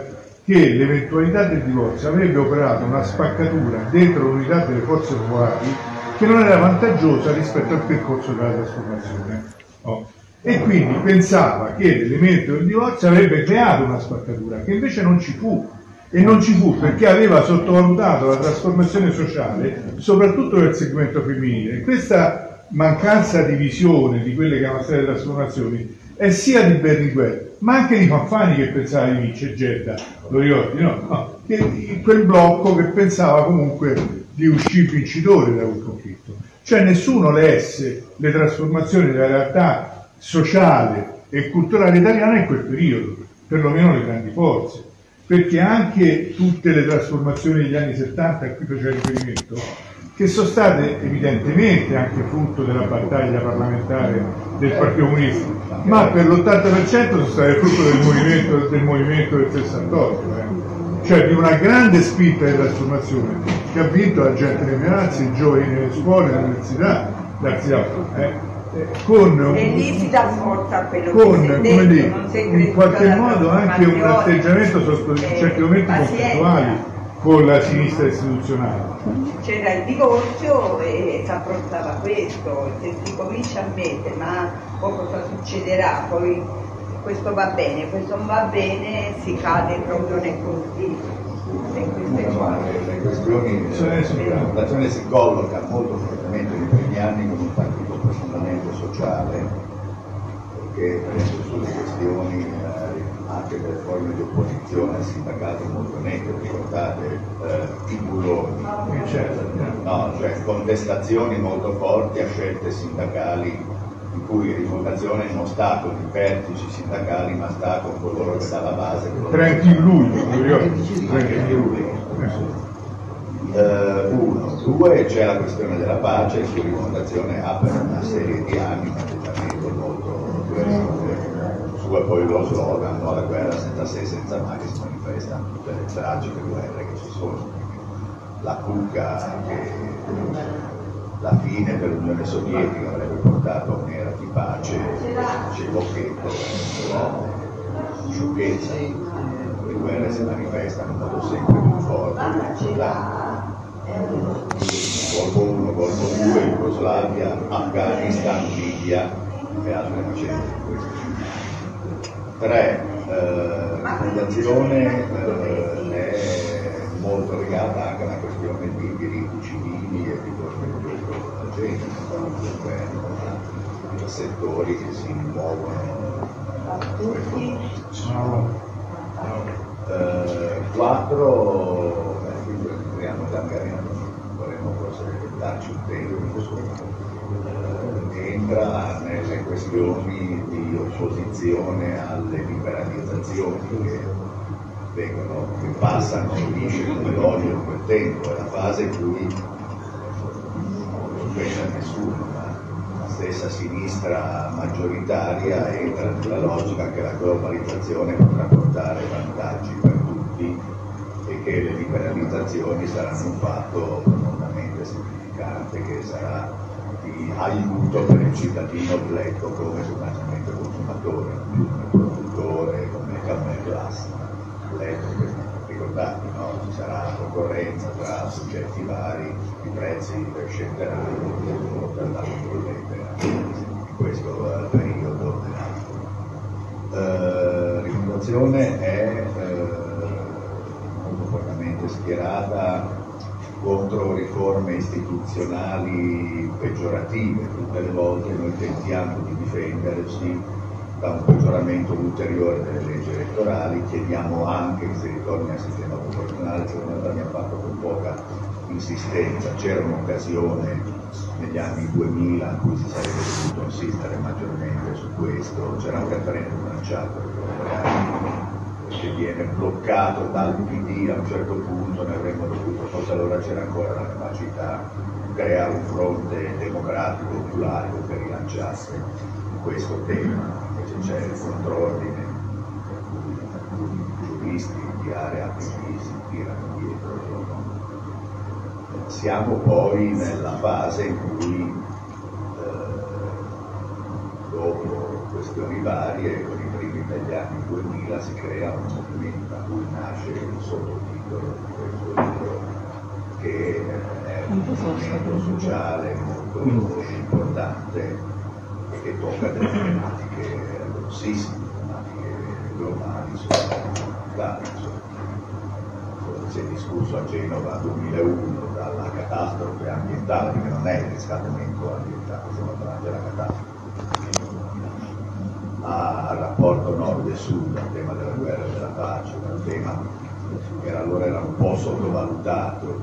che l'eventualità del divorzio avrebbe operato una spaccatura dentro l'unità delle forze popolari che non era vantaggiosa rispetto al percorso della trasformazione. E quindi pensava che l'elemento del divorzio avrebbe creato una spaccatura, che invece non ci fu. E non ci fu perché aveva sottovalutato la trasformazione sociale, soprattutto del segmento femminile. Questa mancanza di visione di quelle che erano state le trasformazioni è sia di Berlinguer, ma anche di Fanfani, che pensava di Nietzsche e Gedda, lo ricordi, no? Che quel blocco che pensava comunque di uscire vincitore da quel conflitto. Cioè nessuno lesse le trasformazioni della realtà sociale e culturale italiana in quel periodo, perlomeno le grandi forze, perché anche tutte le trasformazioni degli anni 70 a cui faceva riferimento, che sono state evidentemente anche frutto della battaglia parlamentare del Partito Comunista, ma per l'80% sono state frutto del movimento del 68, cioè di una grande spinta di trasformazione che ha vinto la gente delle minoranze, i giovani nelle scuole, nell'università, e lì si dà forza a quello con, che si come detto, dire, in qualche modo anche un atteggiamento sotto certi momenti conflittuali con la sinistra istituzionale. C'era il divorzio e si approntava questo, se si comincia a mettere, ma poi cosa succederà? Poi questo va bene, questo non va bene, si cade proprio nel conflitto. Le questioni, la fondazione si colloca molto fortemente nei primi anni come un partito profondamente sociale, perché prende sulle questioni anche delle forme di opposizione al sindacato molto nette, ricordate i buroni, no, cioè contestazioni molto forti a scelte sindacali in cui Rifondazione non sta con i vertici sindacali ma sta con coloro che dalla base 30 luglio, uno, due, c'è la questione della pace, su Rifondazione ha per una serie di anni un atteggiamento molto guerrero, su e poi lo slogan, no, la guerra senza se e senza mai, che si manifesta in tutte le tragiche guerre che ci sono, la cucca che la fine dell'Unione Sovietica avrebbe portato a un'era di pace, c'è Bocchetto, sciocchezza, le guerre si manifestano in modo sempre più forte, Golfo 1, Golfo 2, Jugoslavia, Afghanistan, Libia e altre vicende di questo. 3. La fondazione è molto legata anche a una questione di diritti civili e di cose di questo genere, i settori che si muovono in questo. 4, qui entriamo magari vorremmo forse darci un tempo, entra nelle questioni di opposizione alle liberalizzazioni che passano lisce come l'olio in quel tempo, è la fase in cui non pensa nessuno, ma la stessa sinistra maggioritaria entra nella logica che la globalizzazione potrà portare vantaggi per tutti e che le liberalizzazioni saranno un fatto profondamente significante, che sarà di aiuto per il cittadino blecco come sostanzialmente consumatore, non più come produttore, come classe. Ricordate, no? Ci sarà concorrenza tra soggetti vari, i prezzi scenderanno per la in questo periodo. Rifondazione è molto fortemente schierata contro riforme istituzionali peggiorative. Tutte le volte noi tentiamo di difenderci da un peggioramento ulteriore delle leggi elettorali, chiediamo anche che si ritorni al sistema proporzionale, secondo me l'abbiamo fatto con poca insistenza. C'era un'occasione negli anni 2000 in cui si sarebbe dovuto insistere maggiormente su questo, c'era un referendum lanciato che viene bloccato dal PD a un certo punto, ne avremmo dovuto, forse allora c'era ancora la capacità di creare un fronte democratico più largo che rilanciasse questo tema. C'è il contrordine, i giuristi di area PD si tirano dietro. Siamo poi nella fase in cui dopo questioni varie, con i primi degli anni 2000 si crea un movimento a cui nasce il sottotitolo di questo libro, che è un movimento sociale molto importante e che tocca delle tematiche grossissime, tematiche globali, si è discusso a Genova nel 2001 dalla catastrofe ambientale, che non è il riscaldamento ambientale, stiamo parlando della catastrofe, al rapporto nord e sud, al tema della guerra e della pace, un tema che allora era un po' sottovalutato,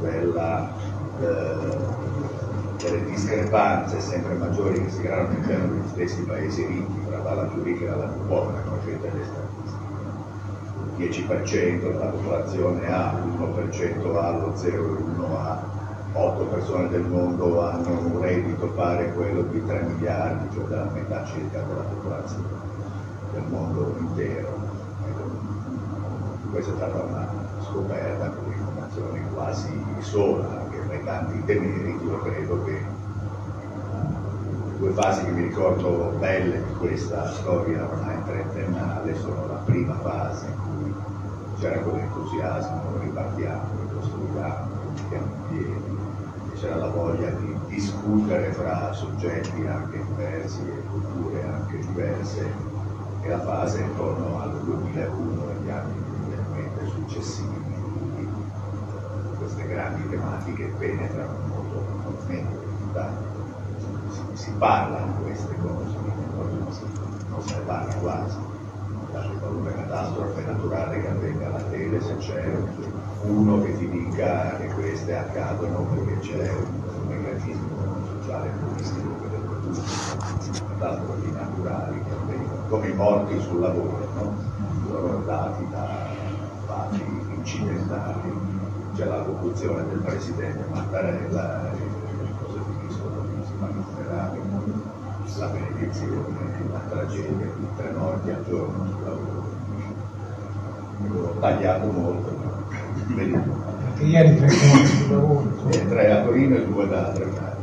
delle discrepanze sempre maggiori che si creano all'interno degli stessi paesi ricchi, tra l'ala più ricca e l'ala più povera, conoscete le statistiche. 10% della popolazione ha, l'1% ha, lo 0,1% ha, 8 persone del mondo hanno un reddito pari a quello di 3 miliardi, cioè della metà circa della popolazione del mondo intero. Questa è stata una scoperta con informazioni quasi sola, anche tra i tanti demeriti. Io credo che due fasi che mi ricordo belle di questa storia ormai trentennale sono la prima fase in cui c'era quell'entusiasmo, ripartiamo, ricostruiamo, mettiamo in piedi, e c'era la voglia di discutere fra soggetti anche diversi e culture anche diverse, e la fase intorno al 2001 e gli anni immediatamente successivi, in cui queste grandi tematiche penetrano molto profondamente. Si parla di queste cose, non se ne parla quasi. Qualunque catastrofe naturale che avvenga alla tele, se c'è uno che ti dica che queste accadono perché c'è un meccanismo sociale e politico che le produce, catastrofi naturali che avvengono, come i morti sul lavoro, no? Sono dati da fatti incidentali. C'è la locuzione del presidente Mattarella, cosa finiscono lì, si fanno funerali, la benedizione, la tragedia di 3 morti al giorno sul lavoro. Ho tagliato molto, vedi? Perché ieri 3 morti sul lavoro. 3 a Torino e 2 da altre parti.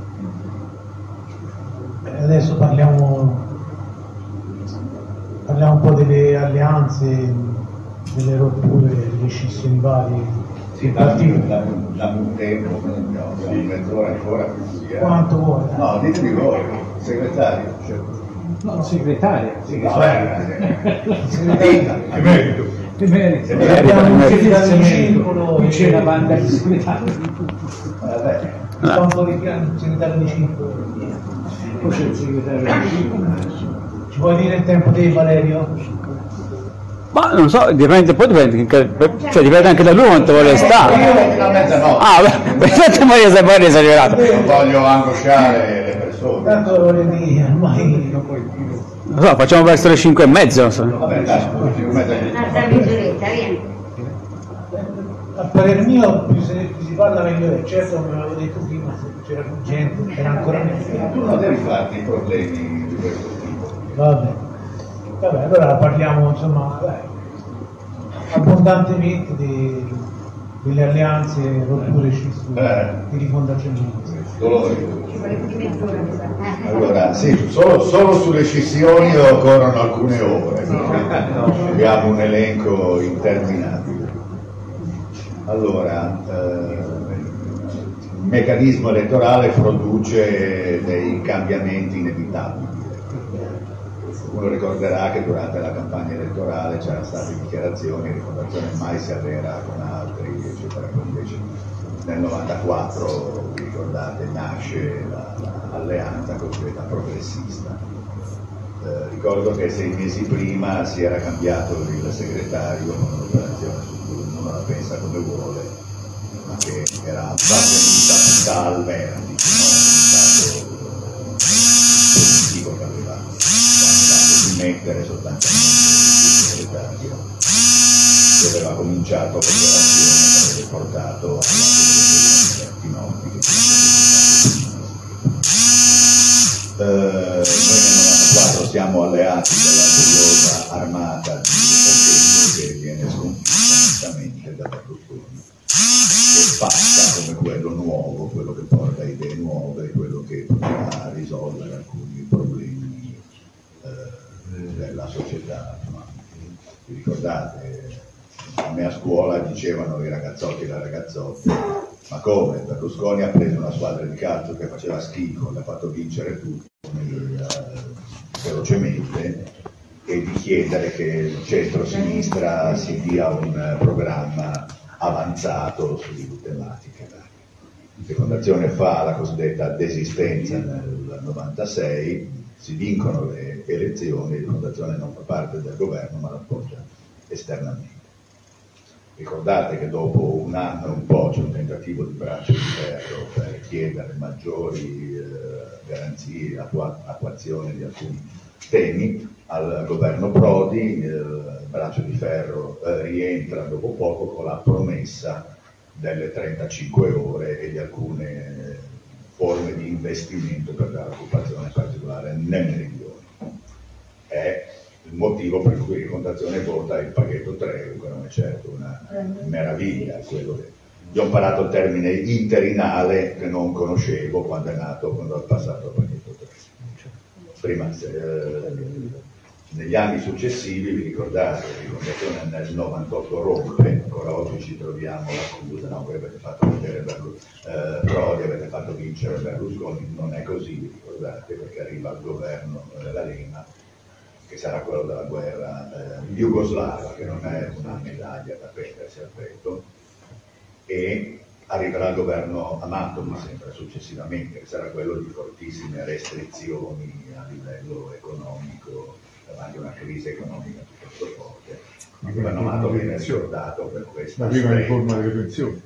Adesso parliamo un po' delle alleanze, delle rotture, delle scissioni varie. Sì, dammi un tempo, mezz'ora ancora più. Quanto vuoi? No, ditemi voi, segretario. No, segretario. Sì, segretario. Che merito. Abbiamo un segretario di circolo, qui c'è la banda di segretario. Vabbè. fa un po' di piano, segretario di circolo. Cos'è il segretario di circolo? Ci vuoi dire il tempo di Valerio? Ma non so, dipende, poi dipende, cioè dipende anche da lui quanto vuole stare. Io fino a mezzanotte. Ah, perfetto, ma io sempre esagerato. Non voglio angosciare le persone. Tanto ormai Non so, facciamo verso le 5:30. Non so. Vabbè, dai, Altra mezz'oretta, vieni. a parer mio più si parla meglio è. Certo, come avevo detto prima, se c'era più gente, c'era ancora meno. tu non devi farti problemi di questo tipo. Vabbè, allora parliamo insomma abbondantemente delle alleanze, rotture, scissioni, di rifondazione. Dolori. Ci vuole più di mezz'ora, mi sa. Allora, sì, solo sulle scissioni occorrono alcune ore, abbiamo un elenco interminabile. Allora, il meccanismo elettorale produce dei cambiamenti inevitabili. Uno ricorderà che durante la campagna elettorale c'erano state dichiarazioni, Rifondazione mai si avvera con altri, eccetera, invece nel 94, vi ricordate, nasce l'alleanza cosiddetta progressista. Ricordo che 6 mesi prima si era cambiato il segretario con un'operazione su cui ognuno la pensa come vuole, ma che era avvenuta salva, era un stato positivo che aveva mettere sostanzialmente il segretario, che aveva cominciato l'operazione che aveva portato alla certi noti che noi nel 94 siamo alleati della curiosa armata di Otello, che viene sconfitta nettamente da Berlusconi, che passa come quello nuovo, quello che porta idee nuove, quello che potrà risolvere alcuni problemi della società. Ma vi ricordate, a me a scuola dicevano i ragazzotti e le ragazzotte, ma come? Berlusconi ha preso una squadra di calcio che faceva schifo, l'ha fatto vincere tutto velocemente, e di chiedere che il centro-sinistra si dia un programma avanzato su tematiche. La Fondazione fa la cosiddetta desistenza nel 96, si vincono le elezioni, la Fondazione non fa parte del governo ma l'appoggia esternamente. Ricordate che dopo un anno e un po' c'è un tentativo di braccio di ferro per chiedere maggiori garanzie, attuazione di alcuni temi al governo Prodi. Il braccio di ferro rientra dopo poco con la promessa delle 35 ore e di alcune forme di investimento per dare occupazione particolare nel meridione. È il motivo per cui Rifondazione vota il paghetto 3, che non è certo una meraviglia. Io ho imparato il termine interinale che non conoscevo quando è passato il paghetto 3. Prima, negli anni successivi, vi ricordate, la Rifondazione nel 98 rompe, ancora oggi ci troviamo l'accusa, no, voi avete fatto vedere Prodi, avete fatto vincere Berlusconi. Non è così, vi ricordate, perché arriva al governo la Lema, che sarà quello della guerra jugoslava, che non è una medaglia da prendersi al petto, e arriverà il governo Amato, mi sembra, successivamente, che sarà quello di fortissime restrizioni a livello economico, davanti a una crisi economica piuttosto forte. Il governo Amato viene ricordato per questa... La prima riforma delle pensioni.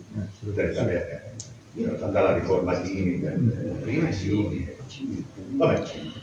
Dalla riforma Dini, prima Sini. Vabbè.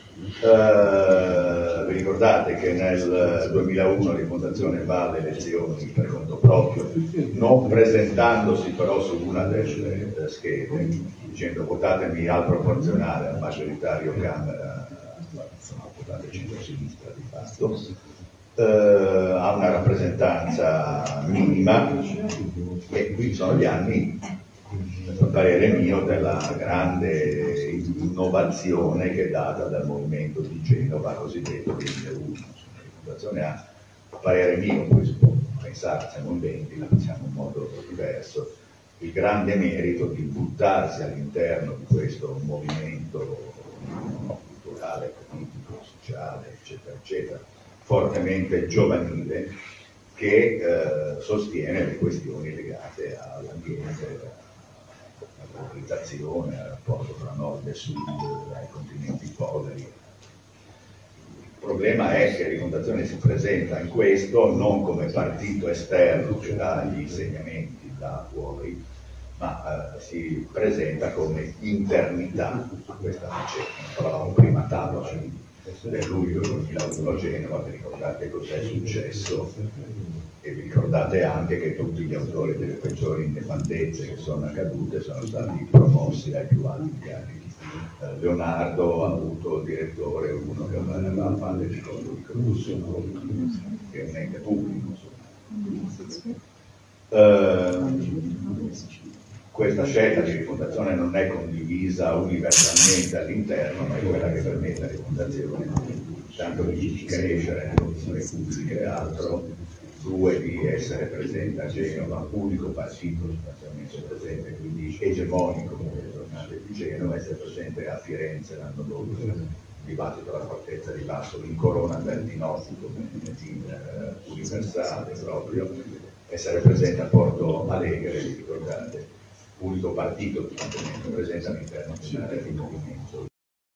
Vi ricordate che nel 2001 Rifondazione va alle elezioni per conto proprio, non presentandosi però su una delle schede, dicendo votatemi al proporzionale, al maggioritario Camera, sono votate centro-sinistra di fatto, ha una rappresentanza minima, e qui sono gli anni, a parere mio, della grande innovazione che è data dal movimento di Genova cosiddetto 2001. La Fondazione ha, a parere mio, poi si può pensare, siamo in 20, la pensiamo in modo diverso, il grande merito di buttarsi all'interno di questo movimento culturale, politico, sociale, eccetera, eccetera, fortemente giovanile, che sostiene le questioni legate all'ambiente, alla globalizzazione, al rapporto tra nord e sud, ai continenti poveri. Il problema è che Rifondazione si presenta in questo non come partito esterno che dà gli insegnamenti da fuori, ma si presenta come internità a questa faccenda. Parlavamo prima a tavola del luglio 2001 a Genova, vi ricordate cos'è successo, e vi ricordate anche che tutti gli autori delle peggiori nefandezze che sono accadute sono stati promossi ai più alti incarichi. Leonardo ha avuto direttore uno che aveva fatto il conto di corruzione, che è un ente pubblico. Questa scelta di Rifondazione non è condivisa universalmente all'interno, ma è quella che permette alle fondazioni tanto di crescere nelle condizioni pubbliche e altro, due, di essere presente a Genova, unico partito sostanzialmente presente, quindi egemonico nelle giornate di Genova, essere presente a Firenze l'anno dopo, dibattito alla fortezza di Basso, in Corona Bertinotti come universale proprio, essere presente a Porto Alegre, vi ricordate, unico partito presente all'interno del movimento